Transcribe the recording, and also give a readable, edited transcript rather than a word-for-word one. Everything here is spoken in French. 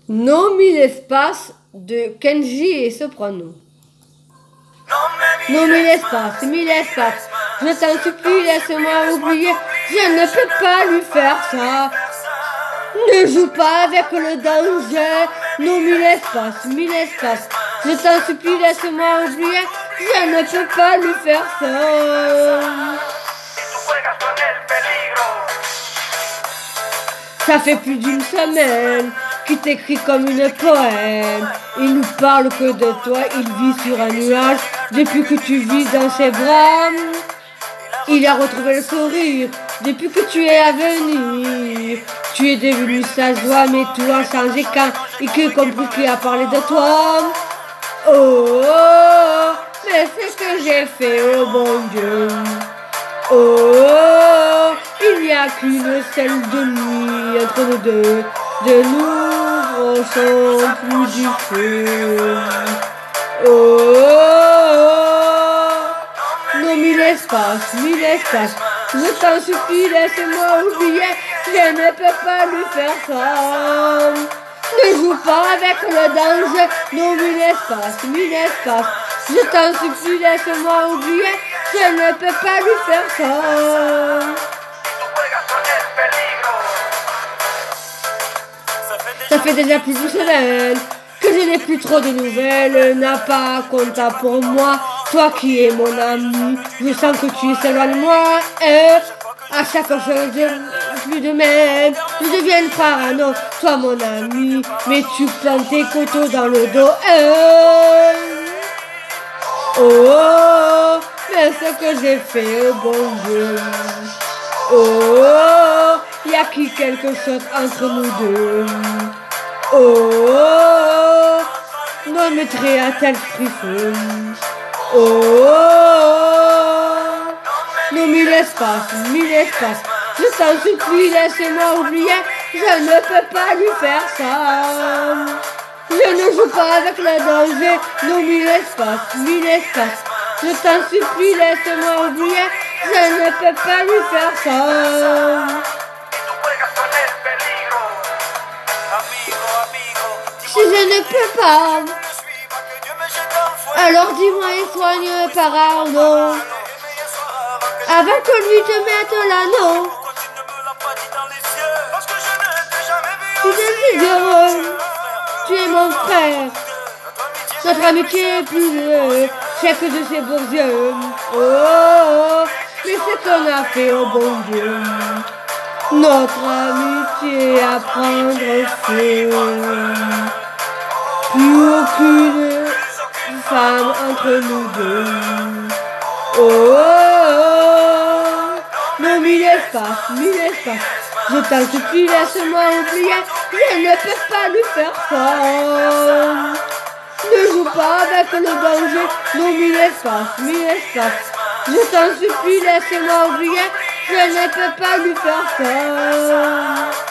Non, mille espaces de Kenji et Soprano. Non, mille espaces, mille espaces. Je t'en supplie, laisse-moi oublier. Je ne peux pas lui faire ça. Ne joue pas avec le danger. Non, mille espaces, mille espaces. Je t'en supplie, laisse-moi oublier. Je ne peux pas lui faire ça. Ça fait plus d'une semaine qu'il t'écrit comme une poème. Il nous parle que de toi, il vit sur un nuage. Depuis que tu vis dans ses bras, il a retrouvé le sourire. Depuis que tu es à venir, tu es devenu sa joie, mais tout a changé quand il a compris qu'il a parlé de toi. Oh, oh, mais c'est ce que j'ai fait, oh bon Dieu. Oh, il n'y a qu'une seule nuit entre nous deux. De nous ressent plus du feu. Oh, non, mille espaces, mille espaces. Je t'en supplie, laisse-moi oublier. Je ne peux pas lui faire ça. Ne joue pas avec le danger. Non, mille espaces, mille espaces. Je t'en supplie, laisse-moi oublier. Je ne peux pas lui faire ça. Ça fait déjà plus d'une semaine que je n'ai plus trop de nouvelles. N'a pas compté pour moi. Toi qui es mon ami, je sens que tu s'éloignes de moi. Et à chaque fois plus de même, je deviens parano. Toi mon ami, mais tu plantes tes couteaux dans le dos. Oh, mais ce que j'ai fait, bon Dieu. Oh, y a qui quelque chose entre nous deux. Oh, non mais très à tel frisson. Oh, non mille espaces, mille espaces. Je t'en supplie, laisse-moi oublier. Je ne peux pas lui faire ça. Je ne joue pas avec le danger. Non mille espaces, mille espaces. Je t'en supplie, laisse-moi oublier. Je ne peux pas lui faire ça. Si je ne peux pas, alors dis-moi et soigne par Arnaud. Avant que lui te mette l'anneau. Tu es heureux, tu es mon frère. Notre amitié est plus chèque de ses beaux yeux. Oh, mais ce qu'on a fait au bon Dieu. Notre amitié à prendre feu. Plus aucune femme entre nous deux. Oh, non, mille espaces, mille espaces. Je t'en supplie, laisse-moi oublier. Je ne peux pas lui faire ça. Ne joue pas avec le danger. Non, mille espaces, mille espaces. Je t'en supplie, laisse-moi oublier. Je ne peux pas lui faire ça.